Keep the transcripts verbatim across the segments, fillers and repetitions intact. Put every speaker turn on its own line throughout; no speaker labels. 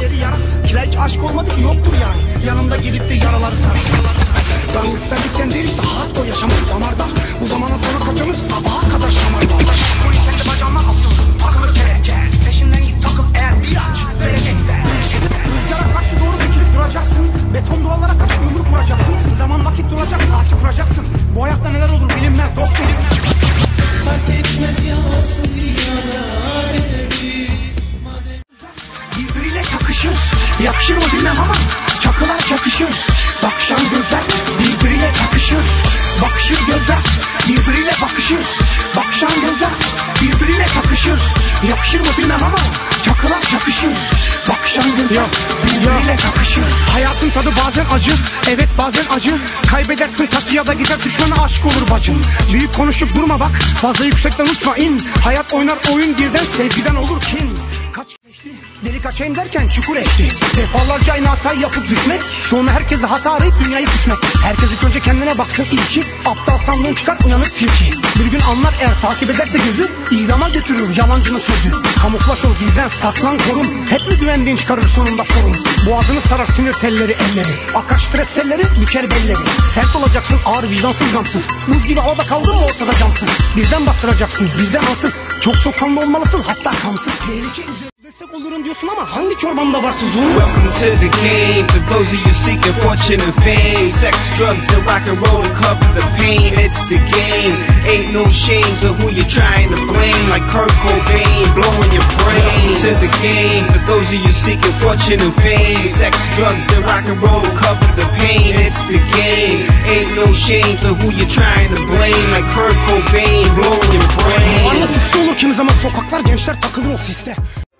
elleri yara. Kila hiç aşk olmadı ki yoktur yani. Yanımda gelip de yaraları sarar. Gangsterlikten değil işte hardcore yaşamış damarda. Bu zamana sonra kaçanız sabaha kadar şamarda. Bu istekli bacağıma asıl takılır kelepçe. Peşinden git takıl eğer bir aç verecekse. Rüzgara karşı doğru dikilip duracaksın. Beton duvarlara karşı yumruk vuracaksın. Zaman vakit duracak saati kuracaksın. Bu hayatta neler olur bilinmez dost bilinmez. Fark etmez yansın birbiriyle yakışır. Yakışır mı bilmem ama çakılar çakışır. Bakışan gözler birbiriyle yakışır. Bakışır gözler birbiriyle bakışır. Bakışan gözler birbiriyle yakışır. Yakışır mı bilmem ama çakılar çakışır. Bakışan gözler birbiriyle yakışır. Hayatın tadı bazen acı, evet bazen acı. Kaybedersin tatlı ya da gider düşmana aşk olur bacım. Büyük konuşup durma bak, fazla yüksekten uçma in. Hayat oynar oyun birden, sevgiden olur kin. Kaç geçti, delik açayım derken çukur etti. Defalarca aynı hatayı yapıp düşmek, sonra herkesle hata arayıp dünyayı küsmek. Herkes ilk önce kendine baksın ilki. Aptal sandığın çıkar uyanık tilki. Bir gün anlar eğer takip ederse gözü, idama götürür yalancının sözü. Kamuflaj ol, gizlen, saklan, korun. Hep mi güvendiğin çıkarır sonunda sorun. Boğazını sarar sinir telleri elleri. Akar stres telleri, büker belleri. Sert olacaksın ağır vicdansız gamsız. Buz gibi havada kaldın mı ortada cansız. Birden bastıracaksın birden ansız. Çok soğukkanlı olmalısın hatta kamsız. Tehlike destek olurum diyorsun ama hangi çorbamda var tuzun?
Welcome to the game, for those of you seeking fortune and fame. Sex, drugs, and rock and roll to cover the pain. It's the game, ain't no shames of who you're trying to blame. Like Kurt Cobain, blowing your brain. To the game, for those of you seeking fortune and fame. Sex, drugs, and rock and roll to cover the pain. It's the game, ain't no shames of who you're trying to blame. Like Kurt Cobain, blowing your brain.
Varla sisli olur kimi zaman sokaklar, gençler takılır o siste.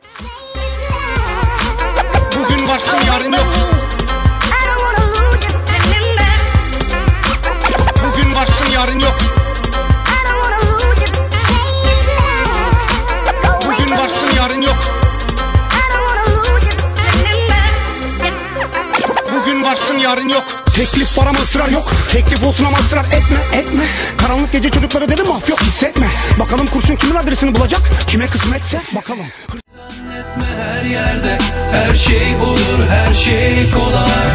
Bugün varsın yarın yok. Bugün varsın yarın yok. Bugün varsın yarın yok. Bugün varsın yarın yok. Teklif var ama ısrar yok. Teklif olsun ama ısrar etme etme. Karanlık gece çocuklara dedim af yok hissetme. Bakalım kurşun kimin adresini bulacak. Kime kısmetse bakalım.
Zannetme her yerde her şey olur, her şey kolay.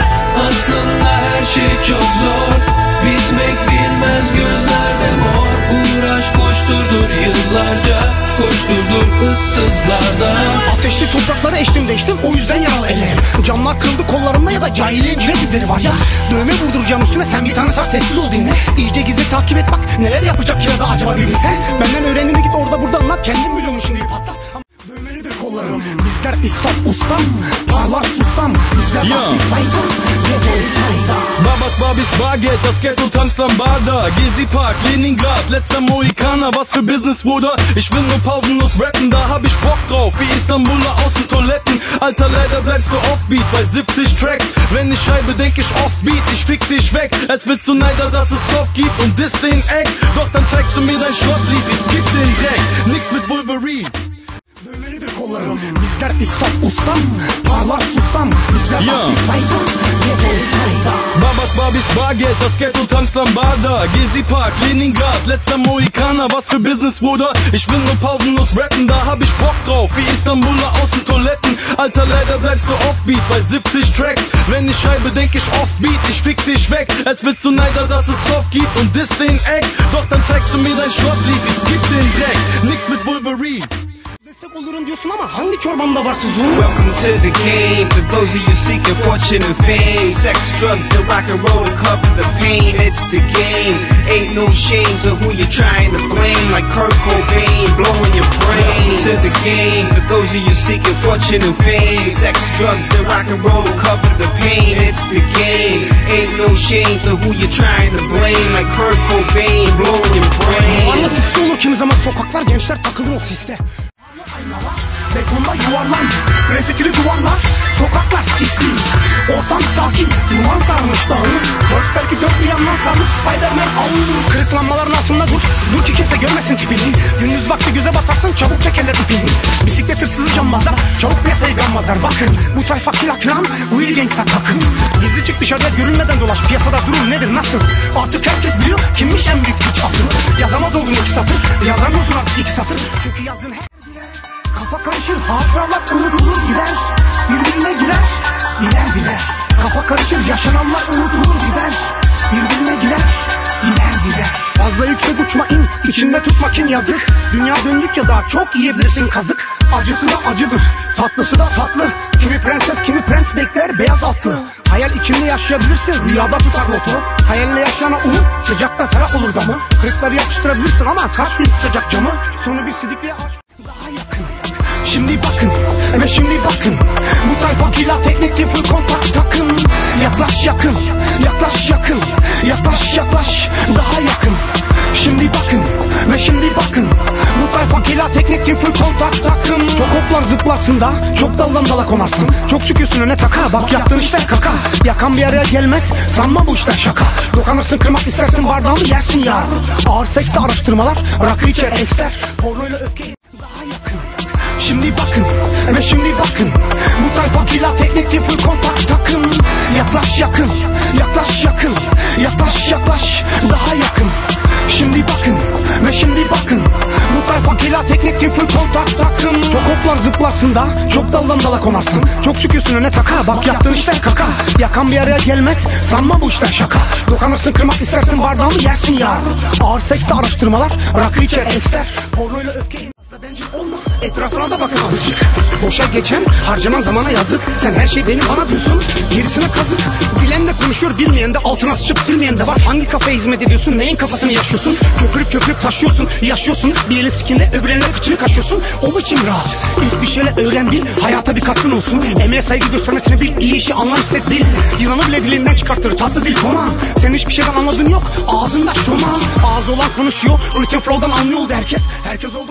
Aslında her şey çok zor. Bitmek bilmez gözlerde mor. Uğraş koşturdur yıllarca, koşturdur ıssızlarda.
Ateşli topraklara eştim değiştim, o yüzden yaralı ellerim. Camlar kırıldı kollarımda ya da cahiliğin cüret izleri var ya. Dövme vurduracağım üstüne, sen bir tane sar sessiz ol dinle. İyice gizli takip et bak neler yapacak ya da acaba bir bilsen. Benden öğrendiğini git orada burada anlat, kendim biliyorum şimdi patlar. Dövmelidir kollarım, bizler İslam ustam. Parlar sustam, bizler vakti sayda. Geceli sayda.
Babak Babis Bargeld, das Geld und tanzt Lambada. Gezi Park, Leningrad, letzter Mohikaner. Was für Business, Bruder, ich will nur pausenlos rappen. Da hab ich Bock drauf, wie Istanbuler Außentoiletten. Alter, leider bleibst du offbeat bei siebzig Tracks. Wenn ich schreibe, denk ich oft Beat, ich fick dich weg. Als willst du Neider, dass es Soft gibt und diss den Eck. Doch dann zeigst du mir dein Schrottlied, ich skip den Dreck. Nix mit Wolverine.
Dövmelidir kollarım, bizler İslam ustam. Parlar sustam, bizler vakti sayda. Geceli sayda.
Babak Babis Bargeld, das Geld und tanzt Lambada. Gezi Park, Leningrad, letzter Mohikaner. Was für Business, Bruder, ich will nur pausenlos rappen. Da hab ich Bock drauf, wie Istanbuler Außentoiletten. Alter, leider bleibst du offbeat bei siebzig Tracks. Wenn ich schreibe, denk ich oft Beat, ich fick dich weg. Als willst du Neider, dass es Soft gibt und diss den Eck. Doch dann zeigst du mir dein Schrottlied, ich skip den Dreck. Nix mit Wolverine.
Destek olurum diyorsun ama hangi çorbamda var tuzun?
Welcome to the game, for those of you seeking fortune and fame. Sex, drugs, and rock and roll to cover the pain. It's the game, ain't no shames of who you're trying to blame. Like Kurt Cobain, blowing your brain. To the game, for those of you seeking fortune and fame. Sex, drugs, and rock and roll to cover the pain. It's the game, ain't no shames of who you're trying to blame. Like Kurt Cobain, blowing your brain.
Varla sisli olur kimi zaman sokaklar, gençler takılır o siste. Aynalar, betonla yuvarlan, grafikli duvarlar, sokaklar sisli. Ortam sakin, duman sarmış dağı. Polis belki dört bir yandan sarmış Spiderman ağı. Kırık lambaların altında dur, dur ki kimse görmesin tipini. Gündüz vakti göze batarsın, çabuk çekerler ipini. Bisiklet hırsızı cambazlar, çabuk piyasayı gammazlar. Bakın, bu tayfa kilaklan, bu il gangsta takım. Gizli çık dışarıda görünmeden dolaş, piyasada durum nedir nasıl? Artık herkes biliyor, kimmiş en büyük piç asıl. Yazamaz oldun iki satır, yazamıyorsun artık iki satır. Çünkü yazdığın her dile kafa karışır, hatıralar unutulur gider. Yaşananlar unutulur gider, birbirine girer, gider gider. Fazla yüksek uçma in, içinde tutma kin yazık. Dünya döndükçe daha çok yiyebilirsin kazık. Acısı da acıdır, tatlısı da tatlı. Kimi prenses kimi prens bekler beyaz atlı. Hayal içinde yaşayabilirsin, rüyada tutar motor. Hayalle yaşayana umut, sıcakta ferah olur damı. Kırıkları yapıştırabilirsin ama kaç gün tutacak camı. Sonu bir sidikliğe aşk daha yakın. Şimdi bakın ve şimdi bakın, bu tayfa gila teknikli full kontak takım. Yaklaş yakın, yaklaş yakın, yaklaş yaklaş daha yakın. Şimdi bakın ve şimdi bakın, bu tayfa gila teknikli full kontak takım. Çok hoplar zıplarsın da çok daldan dala konarsın. Çok çıkıyorsun öne taka, bak yaptığın işler kaka. Yakan bir araya gelmez, sanma bu işler şaka. Dokanırsın kırmak istersin bardağını yersin ya. Ağır seksi araştırmalar, rakı içer eksler. Pornoyla öfke daha yakın. Şimdi bakın ve şimdi bakın, bu tayfa gila teknikli full kontak takım. Yaklaş yakın, yaklaş yakın, yaklaş yaklaş daha yakın. Şimdi bakın ve şimdi bakın, bu tayfa gila teknikli full kontak takım. Çok hoplar zıplarsın da çok daldan dala konarsın. Çok çıkıyorsun öne taka, bak yaptığın işler kaka. Yakan bir araya gelmez, sanma bu işler şaka. Dokanırsın kırmak istersin bardağını yersin ya. Ağır seksi araştırmalar, rakı içer eksler. Pornoyla öfke bencil olma, etrafına da bakın azıcık. Boşa geçen harcanan zamana yazık. Sen her şey benim bana diyorsun, gerisine kazık. Bilen de konuşuyor, bilmeyen de altına sıçıp silmeyen de var. Hangi kafaya hizmet ediyorsun, neyin kafasını yaşıyorsun? Köpürüp köpürüp taşıyorsun, yaşıyorsun. Bir elin sikinde öbür eline kıçını kaşıyorsun. O biçim rahat, ilk bir şeyler öğren bil. Hayata bir katkın olsun, emeğe saygı göstermesini bil. İyi işi anlar hisset bil. Yılanı bile dilinden çıkartır, tatlı dil koma. Senin hiçbir şeyden anladığın yok, ağzında şoma. Ağzı olan konuşuyor, Ritim Flow'dan anlıyor oldu herkes. Herkes oldu.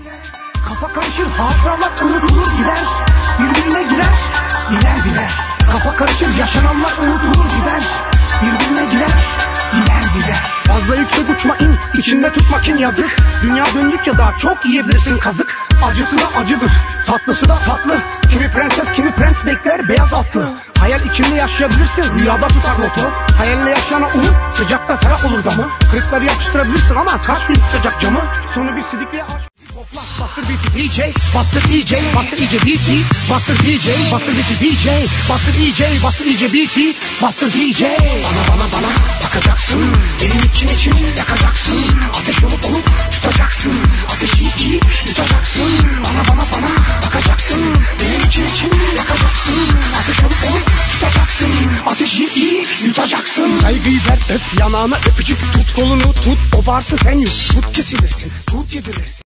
Kafa karışır, hatıralar unutulur gider, birbirine girer, gider gider. Kafa karışır, yaşananlar unutulur gider, birbirine girer, gider gider. Fazla yüksek uçma in, içinde tutma kin yazık. Dünya döndükçe daha çok yiyebilirsin kazık. Acısı da acıdır, tatlısı da tatlı. Kimi prenses kimi prens bekler beyaz atlı. Hayal içinde yaşayabilirsin, rüyada tutar motor. Hayalle yaşayana umut, sıcakta ferah olur damı. Kırıkları yapıştırabilirsin ama kaç gün tutacak camı. Sonu bir sidikliğe aşk. Bastır beat'i D J, bastır E J, bastır E J beat'i, bastır D J, bastır beat'i D J, bastır E J, bastır E J beat'i, bastır D J. Bana bana bana bakacaksın, benim için için yakacaksın. Ateş olup olup tutacaksın, ateşi iyi yutacaksın. Bana bana bana bakacaksın, benim için için yakacaksın. Ateş olup olup tutacaksın, ateşi iyi yutacaksın. Saygıyı ver, öp yanağına öpücük, tut kolunu tut, o varsın sen yut, tut kesilirsin, tut yedirirsin.